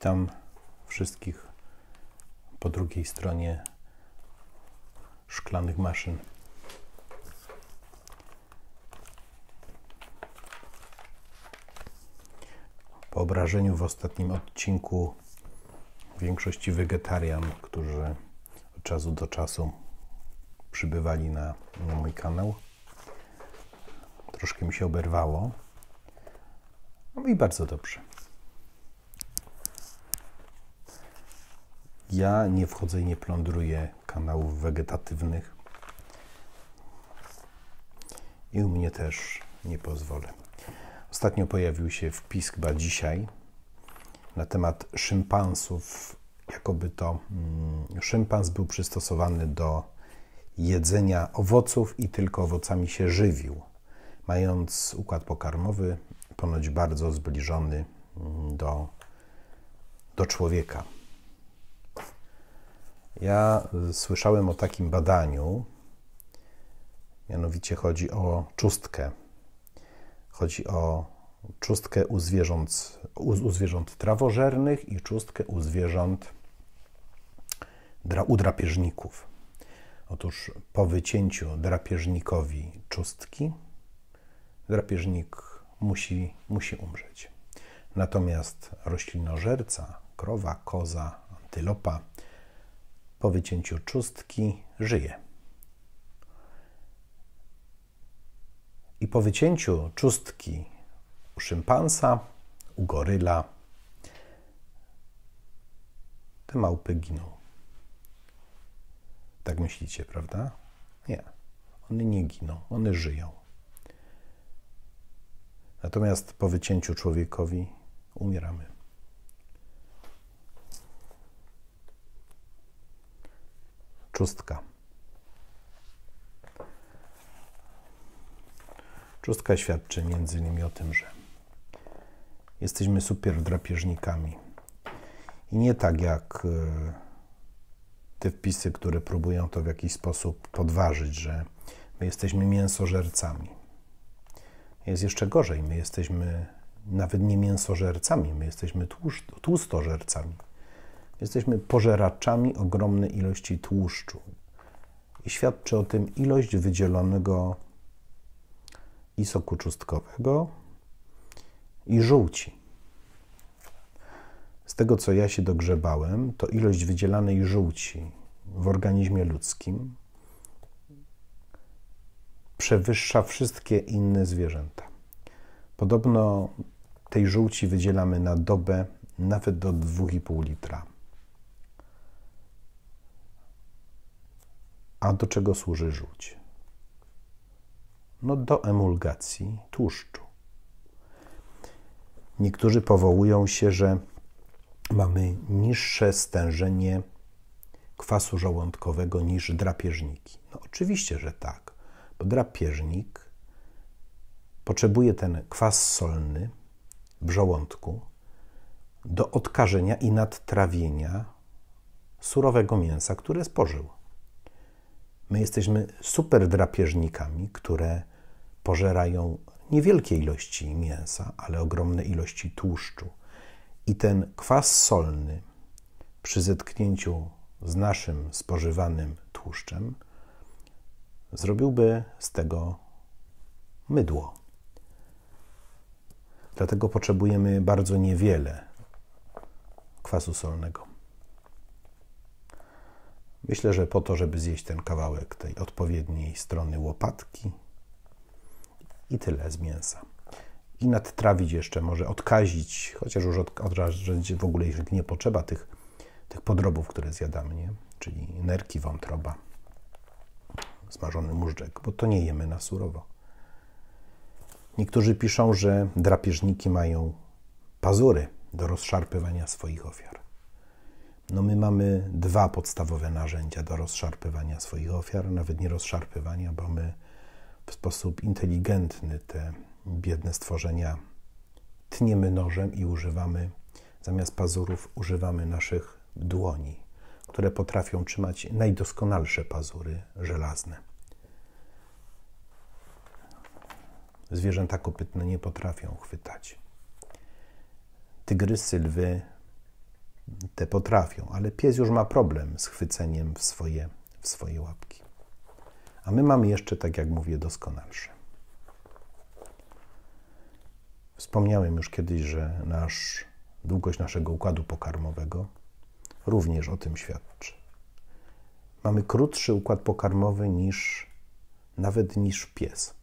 Witam wszystkich po drugiej stronie szklanych maszyn. Po obrażeniu w ostatnim odcinku większości wegetarian, którzy od czasu do czasu przybywali na mój kanał, troszkę mi się oberwało. No i bardzo dobrze. Ja nie wchodzę i nie plądruję kanałów wegetatywnych i u mnie też nie pozwolę. Ostatnio pojawił się wpis, chyba dzisiaj, na temat szympansów, jakoby to szympans był przystosowany do jedzenia owoców i tylko owocami się żywił, mając układ pokarmowy ponoć bardzo zbliżony do człowieka. Ja słyszałem o takim badaniu, mianowicie chodzi o czustkę. Chodzi o czustkę u zwierząt trawożernych i czustkę u zwierząt u drapieżników. Otóż po wycięciu drapieżnikowi czustki, drapieżnik musi umrzeć. Natomiast roślinożerca, krowa, koza, antylopa, po wycięciu czustki żyje. I po wycięciu czustki u szympansa, u goryla, te małpy giną. Tak myślicie, prawda? Nie. One nie giną, one żyją. Natomiast po wycięciu człowiekowi umieramy. Czustka. Czustka świadczy między innymi o tym, że jesteśmy super drapieżnikami. I nie tak jak te wpisy, które próbują to w jakiś sposób podważyć, że my jesteśmy mięsożercami. Jest jeszcze gorzej, my jesteśmy nawet nie mięsożercami, my jesteśmy tłustożercami. Jesteśmy pożeraczami ogromnej ilości tłuszczu. I świadczy o tym ilość wydzielonego i soku czustkowego, i żółci. Z tego, co ja się dogrzebałem, to ilość wydzielanej żółci w organizmie ludzkim przewyższa wszystkie inne zwierzęta. Podobno tej żółci wydzielamy na dobę nawet do 2,5 litra. A do czego służy żółć? No do emulgacji tłuszczu. Niektórzy powołują się, że mamy niższe stężenie kwasu żołądkowego niż drapieżniki. No oczywiście, że tak, bo drapieżnik potrzebuje ten kwas solny w żołądku do odkażenia i nadtrawienia surowego mięsa, które spożył. My jesteśmy super drapieżnikami, które pożerają niewielkie ilości mięsa, ale ogromne ilości tłuszczu. I ten kwas solny przy zetknięciu z naszym spożywanym tłuszczem zrobiłby z tego mydło. Dlatego potrzebujemy bardzo niewiele kwasu solnego. Myślę, że po to, żeby zjeść ten kawałek tej odpowiedniej strony łopatki i tyle z mięsa. I nadtrawić jeszcze, może odkazić, chociaż już odkazić w ogóle ich nie potrzeba, tych podrobów, które zjadamy, nie? Czyli nerki, wątroba, smażony móżdżek, bo to nie jemy na surowo. Niektórzy piszą, że drapieżniki mają pazury do rozszarpywania swoich ofiar. No my mamy 2 podstawowe narzędzia do rozszarpywania swoich ofiar, nawet nie rozszarpywania, bo my w sposób inteligentny te biedne stworzenia tniemy nożem i zamiast pazurów używamy naszych dłoni, które potrafią trzymać najdoskonalsze pazury żelazne. Zwierzęta kopytne nie potrafią chwytać. Tygrysy, lwy te potrafią, ale pies już ma problem z chwyceniem w swoje łapki. A my mamy jeszcze, tak jak mówię, doskonalsze. Wspomniałem już kiedyś, że długość naszego układu pokarmowego również o tym świadczy. Mamy krótszy układ pokarmowy nawet niż pies.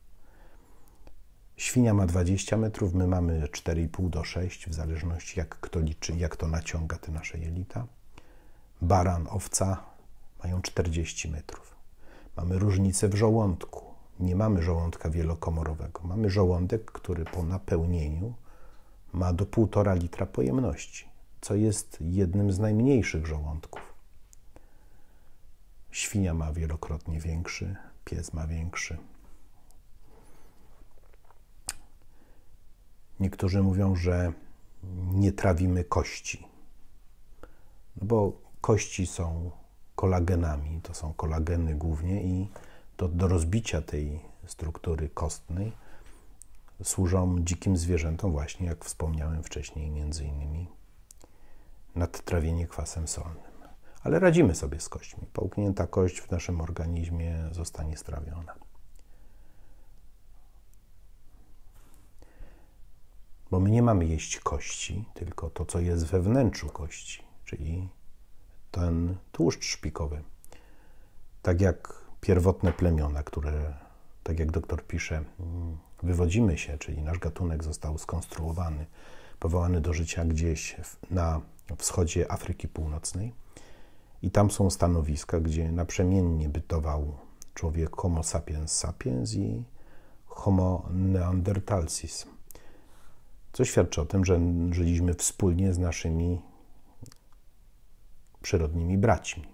Świnia ma 20 metrów, my mamy 4,5 do 6, w zależności jak kto liczy, jak to naciąga te nasze jelita. Baran, owca mają 40 metrów. Mamy różnicę w żołądku. Nie mamy żołądka wielokomorowego. Mamy żołądek, który po napełnieniu ma do 1,5 litra pojemności, co jest jednym z najmniejszych żołądków. Świnia ma wielokrotnie większy, pies ma większy. Niektórzy mówią, że nie trawimy kości, bo kości są kolagenami, to są kolageny głównie i do rozbicia tej struktury kostnej służą dzikim zwierzętom właśnie, jak wspomniałem wcześniej, między innymi nadtrawienie kwasem solnym. Ale radzimy sobie z kośćmi. Połknięta kość w naszym organizmie zostanie strawiona. Bo my nie mamy jeść kości, tylko to, co jest we wnętrzu kości, czyli ten tłuszcz szpikowy. Tak jak pierwotne plemiona, które, tak jak doktor pisze, wywodzimy się, czyli nasz gatunek został skonstruowany, powołany do życia gdzieś na wschodzie Afryki Północnej i tam są stanowiska, gdzie naprzemiennie bytował człowiek Homo sapiens sapiens i Homo neanderthalensis, co świadczy o tym, że żyliśmy wspólnie z naszymi przyrodnimi braćmi.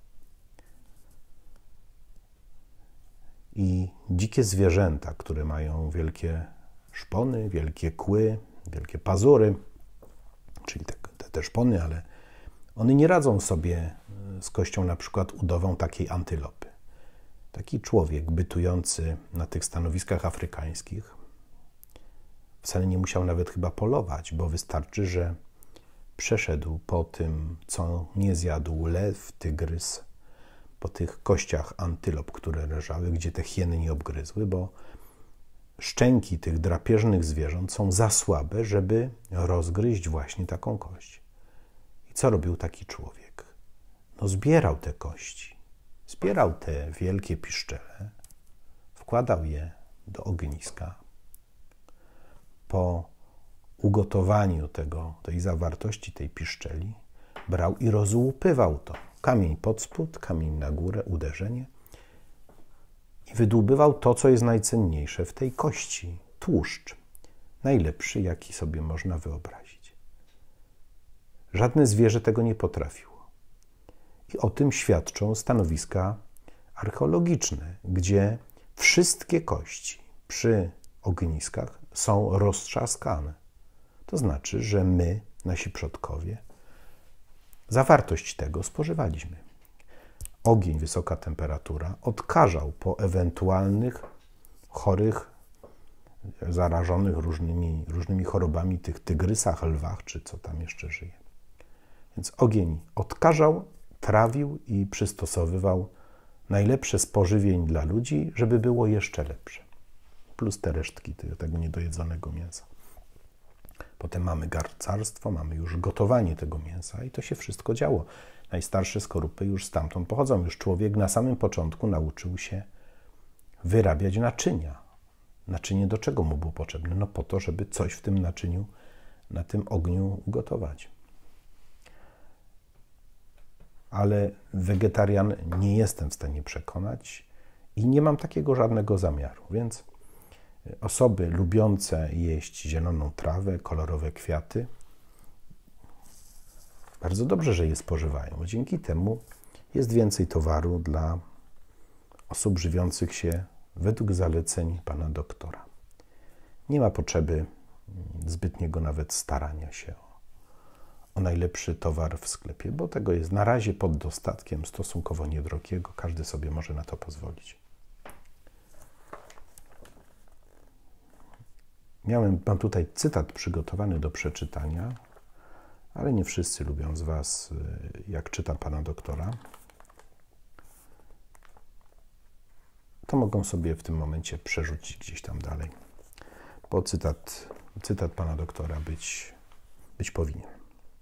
I dzikie zwierzęta, które mają wielkie szpony, wielkie kły, wielkie pazury, czyli te szpony, ale one nie radzą sobie z kością na przykład udową takiej antylopy. Taki człowiek bytujący na tych stanowiskach afrykańskich wcale nie musiał nawet chyba polować, bo wystarczy, że przeszedł po tym, co nie zjadł lew, tygrys, po tych kościach antylop, które leżały, gdzie te hieny nie obgryzły, bo szczęki tych drapieżnych zwierząt są za słabe, żeby rozgryźć właśnie taką kość. I co robił taki człowiek? No zbierał te kości, zbierał te wielkie piszczele, wkładał je do ogniska. Po ugotowaniu tej zawartości, tej piszczeli, brał i rozłupywał to. Kamień pod spód, kamień na górę, uderzenie. I wydłubywał to, co jest najcenniejsze w tej kości. Tłuszcz. Najlepszy, jaki sobie można wyobrazić. Żadne zwierzę tego nie potrafiło. I o tym świadczą stanowiska archeologiczne, gdzie wszystkie kości przy ogniskach są roztrzaskane. To znaczy, że my, nasi przodkowie, zawartość tego spożywaliśmy. Ogień, wysoka temperatura odkażał po ewentualnych chorych, zarażonych różnymi chorobami tych tygrysach, lwach, czy co tam jeszcze żyje. Więc ogień odkażał, trawił i przystosowywał najlepsze z pożywień dla ludzi, żeby było jeszcze lepsze. Plus te resztki tego niedojedzonego mięsa. Potem mamy garcarstwo, mamy już gotowanie tego mięsa i to się wszystko działo. Najstarsze skorupy już stamtąd pochodzą. Już człowiek na samym początku nauczył się wyrabiać naczynia. Naczynie do czego mu było potrzebne? No po to, żeby coś w tym naczyniu, na tym ogniu ugotować. Ale wegetarian nie jestem w stanie przekonać i nie mam takiego żadnego zamiaru, więc osoby lubiące jeść zieloną trawę, kolorowe kwiaty, bardzo dobrze, że je spożywają, bo dzięki temu jest więcej towaru dla osób żywiących się według zaleceń pana doktora. Nie ma potrzeby zbytniego nawet starania się o najlepszy towar w sklepie, bo tego jest na razie pod dostatkiem, stosunkowo niedrogiego, każdy sobie może na to pozwolić. Mam tutaj cytat przygotowany do przeczytania ale nie wszyscy lubią z Was, jak czytam pana doktora, to mogą sobie w tym momencie przerzucić gdzieś tam dalej, bo cytat pana doktora być powinien.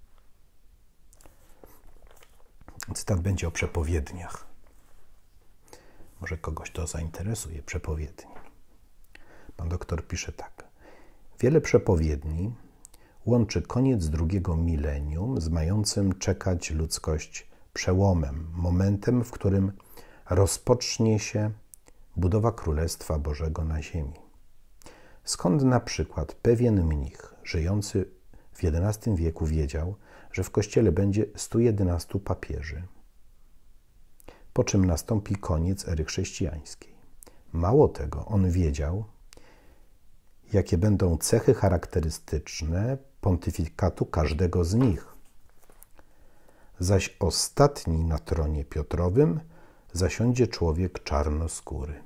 Cytat będzie o przepowiedniach. Może kogoś to zainteresuje, przepowiednie. Pan doktor pisze tak. Wiele przepowiedni łączy koniec drugiego milenium z mającym czekać ludzkość przełomem, momentem, w którym rozpocznie się budowa Królestwa Bożego na ziemi. Skąd na przykład pewien mnich żyjący w XI wieku wiedział, że w Kościele będzie 111 papieży, po czym nastąpi koniec ery chrześcijańskiej. Mało tego, on wiedział, jakie będą cechy charakterystyczne pontyfikatu każdego z nich. Zaś ostatni na tronie Piotrowym zasiądzie człowiek czarnoskóry.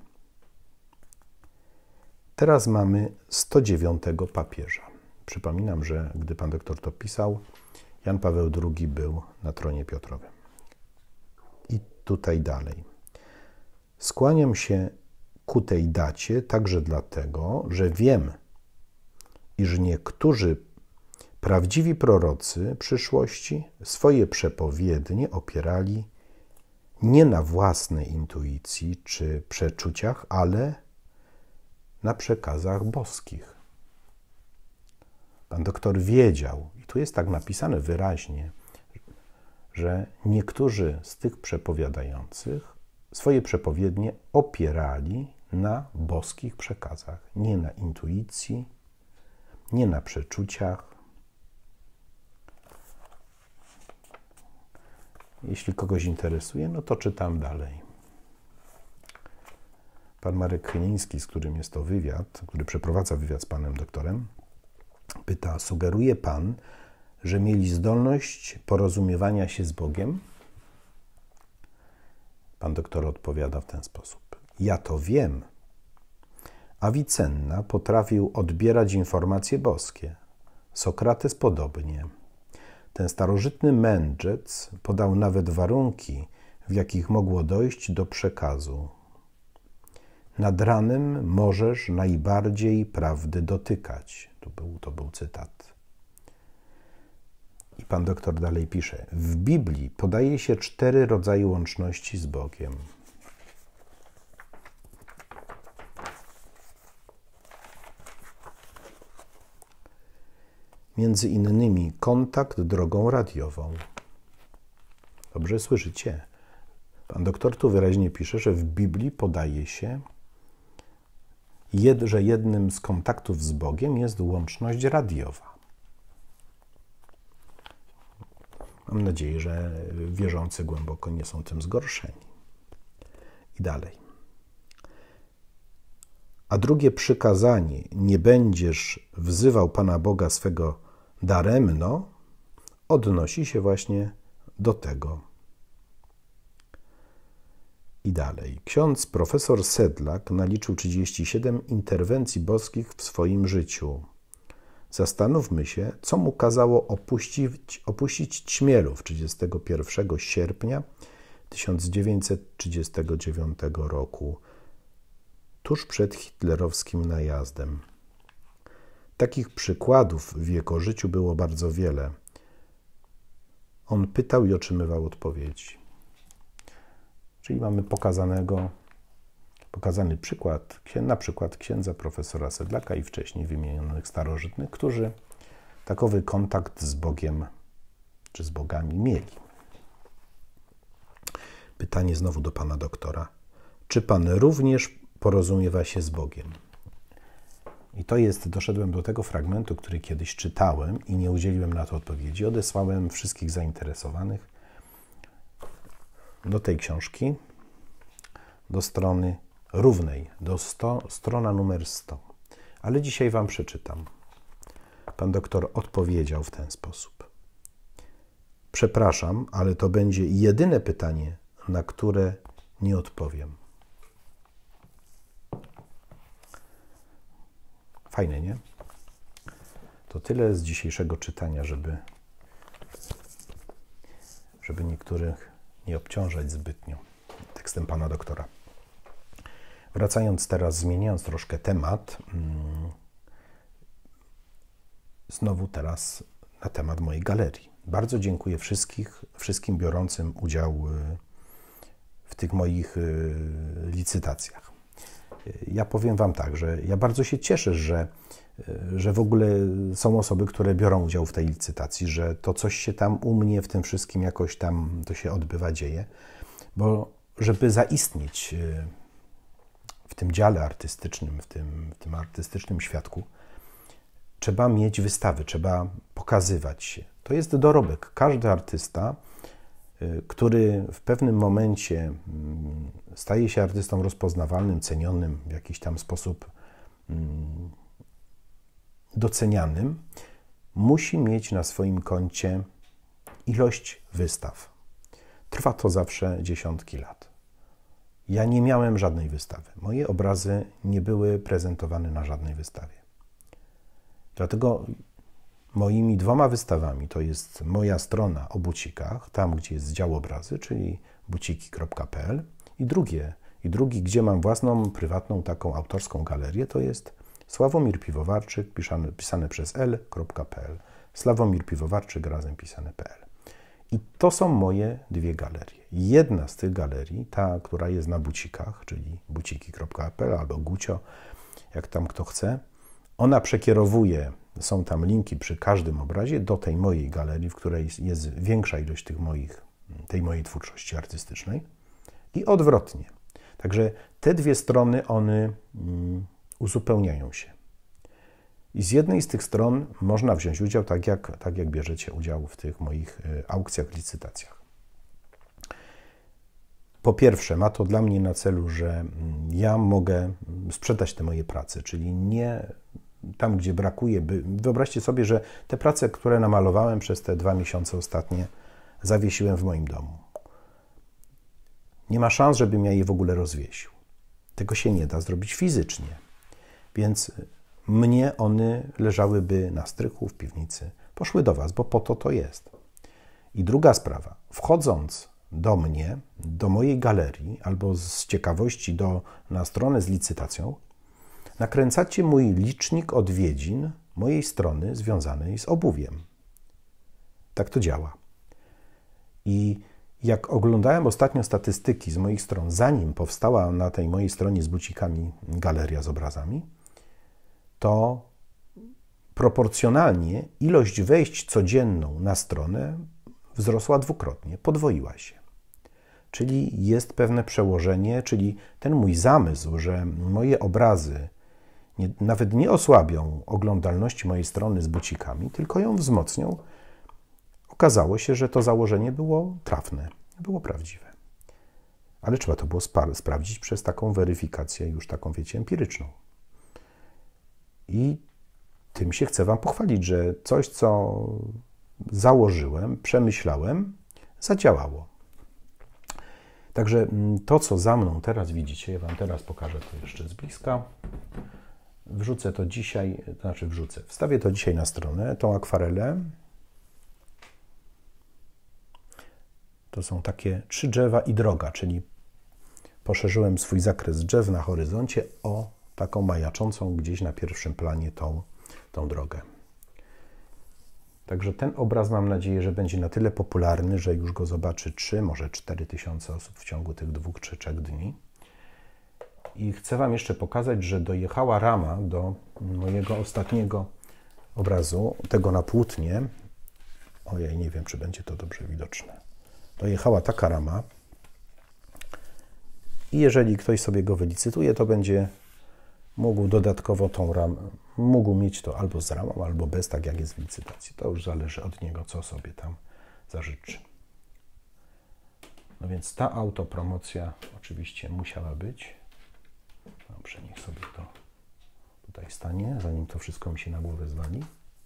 Teraz mamy 109 papieża. Przypominam, że gdy pan doktor to pisał, Jan Paweł II był na tronie Piotrowym. I tutaj dalej. Skłaniam się ku tej dacie także dlatego, że wiem, iż niektórzy prawdziwi prorocy przyszłości swoje przepowiednie opierali nie na własnej intuicji czy przeczuciach, ale na przekazach boskich. Pan doktor wiedział, i tu jest tak napisane wyraźnie, że niektórzy z tych przepowiadających swoje przepowiednie opierali na boskich przekazach, nie na intuicji, nie na przeczuciach. Jeśli kogoś interesuje, no to czytam dalej. Pan Marek Chyliński, z którym jest to wywiad, który przeprowadza wywiad z panem doktorem, pyta, sugeruje pan, że mieli zdolność porozumiewania się z Bogiem? Pan doktor odpowiada w ten sposób. Ja to wiem. Avicenna potrafił odbierać informacje boskie. Sokrates podobnie. Ten starożytny mędrzec podał nawet warunki, w jakich mogło dojść do przekazu. Nad ranem możesz najbardziej prawdy dotykać. To był cytat. I pan doktor dalej pisze. W Biblii podaje się 4 rodzaje łączności z Bogiem. Między innymi kontakt drogą radiową. Dobrze słyszycie? Pan doktor tu wyraźnie pisze, że w Biblii podaje się, że jednym z kontaktów z Bogiem jest łączność radiowa. Mam nadzieję, że wierzący głęboko nie są tym zgorszeni. I dalej. A drugie przykazanie, nie będziesz wzywał Pana Boga swego daremno, odnosi się właśnie do tego. I dalej. Ksiądz profesor Sedlak naliczył 37 interwencji boskich w swoim życiu. Zastanówmy się, co mu kazało opuścić Ćmielów 31 sierpnia 1939 roku, tuż przed hitlerowskim najazdem. Takich przykładów w jego życiu było bardzo wiele. On pytał i otrzymywał odpowiedzi. Czyli mamy pokazany przykład, na przykład księdza profesora Sedlaka i wcześniej wymienionych starożytnych, którzy takowy kontakt z Bogiem czy z bogami mieli. Pytanie znowu do pana doktora. Czy pan również porozumiewa się z Bogiem? I doszedłem do tego fragmentu, który kiedyś czytałem i nie udzieliłem na to odpowiedzi. Odesłałem wszystkich zainteresowanych do tej książki, do strony równej, strona numer 100. Ale dzisiaj wam przeczytam. Pan doktor odpowiedział w ten sposób. Przepraszam, ale to będzie jedyne pytanie, na które nie odpowiem. Fajne, nie? To tyle z dzisiejszego czytania, żeby żeby niektórych nie obciążać zbytnio tekstem pana doktora. Wracając teraz, zmieniając troszkę temat, znowu teraz na temat mojej galerii. Bardzo dziękuję wszystkim biorącym udział w tych moich licytacjach. Ja powiem wam tak, że ja bardzo się cieszę, że w ogóle są osoby, które biorą udział w tej licytacji, że to coś się tam u mnie w tym wszystkim jakoś tam to się odbywa, dzieje, bo żeby zaistnieć w tym dziale artystycznym, w tym artystycznym świadku, trzeba mieć wystawy, trzeba pokazywać się. To jest dorobek. Każdy artysta, który w pewnym momencie staje się artystą rozpoznawalnym, cenionym, w jakiś tam sposób docenianym, musi mieć na swoim koncie ilość wystaw. Trwa to zawsze dziesiątki lat. Ja nie miałem żadnej wystawy. Moje obrazy nie były prezentowane na żadnej wystawie. Dlatego moimi 2 wystawami to jest moja strona o bucikach, tam gdzie jest dział obrazy, czyli buciki.pl i drugi, gdzie mam własną, prywatną, taką autorską galerię, to jest Sławomir Piwowarczyk, pisane przez l.pl. Sławomir Piwowarczyk razem pisane.pl. I to są moje 2 galerie. Jedna z tych galerii, ta, która jest na bucikach, czyli buciki.pl albo Gucio, jak tam kto chce, ona przekierowuje, są tam linki przy każdym obrazie do tej mojej galerii, w której jest większa ilość tej mojej twórczości artystycznej i odwrotnie. Także te 2 strony, one uzupełniają się. I z jednej z tych stron można wziąć udział, tak jak bierzecie udział w tych moich aukcjach, licytacjach. Po pierwsze, ma to dla mnie na celu, że ja mogę sprzedać te moje prace, czyli nie tam, gdzie brakuje. Wyobraźcie sobie, że te prace, które namalowałem przez te 2 miesiące ostatnie, zawiesiłem w moim domu. Nie ma szans, żebym ja je w ogóle rozwiesił. Tego się nie da zrobić fizycznie. Więc mnie one leżałyby na strychu, w piwnicy. Poszły do was, bo po to jest. I druga sprawa. Wchodząc do mnie, do mojej galerii, albo z ciekawości na stronę z licytacją, nakręcacie mój licznik odwiedzin mojej strony związanej z obuwiem. Tak to działa. I jak oglądałem ostatnio statystyki z moich stron, zanim powstała na tej mojej stronie z bucikami galeria z obrazami, to proporcjonalnie ilość wejść codzienną na stronę wzrosła 2-krotnie, podwoiła się. Czyli jest pewne przełożenie, czyli ten mój zamysł, że moje obrazy nawet nie osłabią oglądalności mojej strony z bucikami, tylko ją wzmocnią. Okazało się, że to założenie było trafne, było prawdziwe. Ale trzeba to było sprawdzić przez taką weryfikację, już taką, wiecie, empiryczną. I tym się chcę wam pochwalić, że coś, co założyłem, przemyślałem, zadziałało. Także to, co za mną teraz widzicie, ja wam teraz pokażę to jeszcze z bliska. Wrzucę to dzisiaj, wstawię to dzisiaj na stronę, tą akwarelę. To są takie 3 drzewa i droga, czyli poszerzyłem swój zakres drzew na horyzoncie o taką majaczącą gdzieś na pierwszym planie tą drogę. Także ten obraz, mam nadzieję, że będzie na tyle popularny, że już go zobaczy 3, może 4 tysiące osób w ciągu tych 2 czy 3 dni. I chcę wam jeszcze pokazać, że dojechała rama do mojego ostatniego obrazu, tego na płótnie. Ojej, nie wiem, czy będzie to dobrze widoczne. Dojechała taka rama i jeżeli ktoś sobie go wylicytuje, to będzie mógł dodatkowo tą ramę, mógł mieć to albo z ramą, albo bez, tak jak jest w licytacji. To już zależy od niego, co sobie tam zażyczy. No więc ta autopromocja oczywiście musiała być. Dobrze, niech sobie to tutaj stanie, zanim to wszystko mi się na głowę zwali.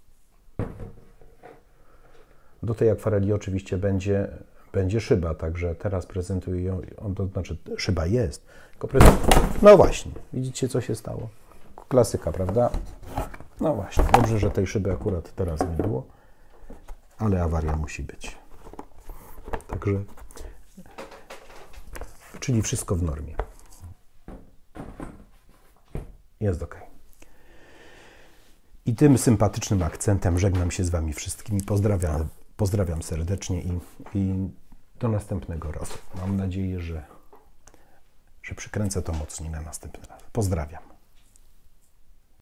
Do tej akwareli oczywiście będzie szyba, także teraz prezentuję ją, to znaczy szyba jest, tylko prezentuję. No właśnie, widzicie, co się stało? Klasyka, prawda? No właśnie, dobrze, że tej szyby akurat teraz nie było, ale awaria musi być. Także, czyli wszystko w normie. Jest ok. I tym sympatycznym akcentem żegnam się z Wami wszystkimi. Pozdrawiam serdecznie i do następnego razu. Mam nadzieję, że przykręcę to mocniej na następny raz. Pozdrawiam.